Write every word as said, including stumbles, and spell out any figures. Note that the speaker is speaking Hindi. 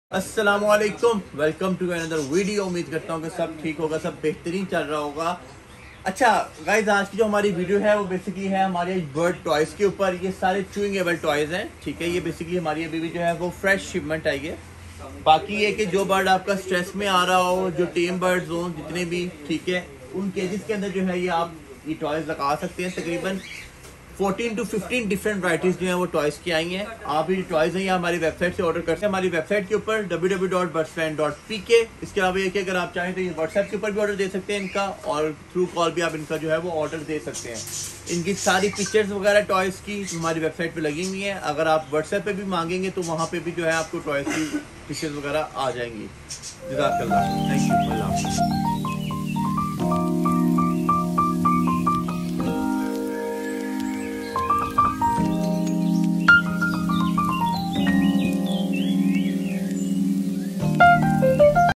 अस्सलामुअलैकुम, वेलकम टू अनदर वीडियो। उम्मीद करता हूँ कि सब ठीक होगा, सब बेहतरीन चल रहा होगा। अच्छा गाइज, आज की जो हमारी वीडियो है वो बेसिकली है हमारे बर्ड टॉयज़ के ऊपर। ये सारे चूइंगेबल टॉयज़ हैं, ठीक है। ये बेसिकली हमारी अभी भी जो है वो फ्रेश शिपमेंट आई है। बाकी ये कि जो बर्ड आपका स्ट्रेस में आ रहा हो, जो टेम बर्ड्स हों जितने भी, ठीक है, उन केजेस के अंदर जो है ये आप ये टॉयज़ लगा सकते हैं। तकरीबन fourteen to fifteen different varieties जो है वो टॉयज़ की आई हैं। आप ये टॉयज़ हैं ये हमारी वेबसाइट से ऑर्डर कर सकते हैं, हमारी वेबसाइट के ऊपर W W W dot birdsland dot P K. इसके अलावा ये कि अगर आप चाहें तो ये व्हाट्सएप के ऊपर भी ऑर्डर दे सकते हैं इनका, और थ्रू कॉल भी आप इनका जो है वो ऑर्डर दे सकते हैं। इनकी सारी पिक्चर्स वगैरह टॉयज़ की हमारी वेबसाइट पर लगी हुई हैं। अगर आप व्हाट्सएप पर भी मांगेंगे तो वहाँ पर भी जो है आपको टॉयज़ की पिक्चर्स वगैरह आ जाएंगी। जज़ाकल्लाह, थैंक यू, अल्लाह हाफ़िज़।